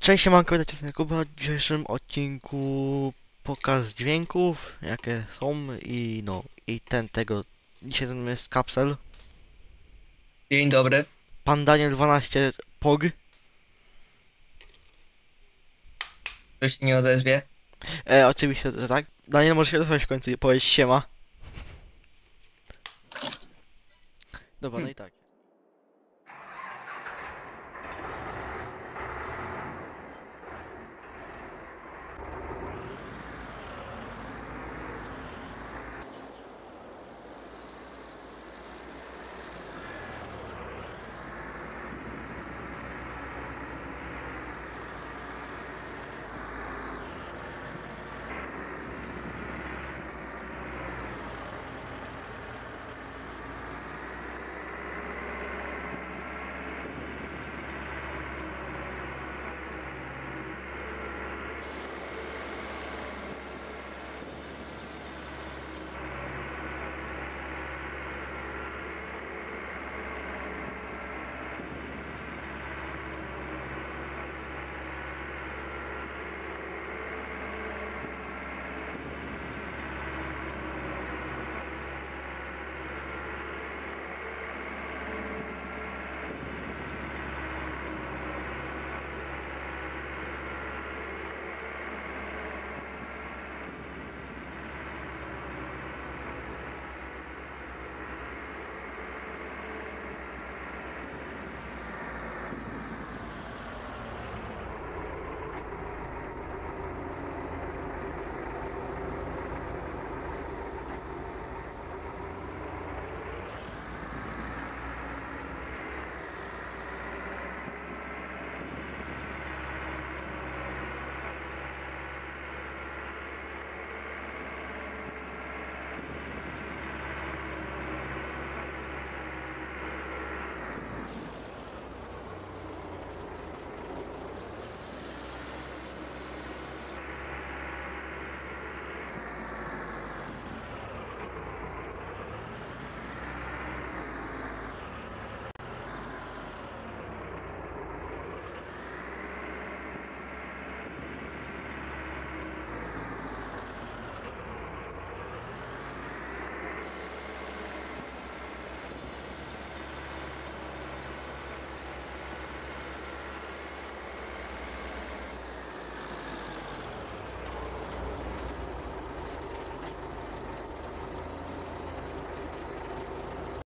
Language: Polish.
Cześć, siemanko, witajcie Jakuba. W dzisiejszym odcinku pokaz dźwięków, jakie są i tego. Dzisiaj ze mną jest Kapsel, Dzień dobry. pan Daniel 12 Pog. Kto się nie odezwie? Oczywiście, że tak. Daniel, może się odezwać w końcu i powiedzieć siema. Dobra, no Hm. i tak.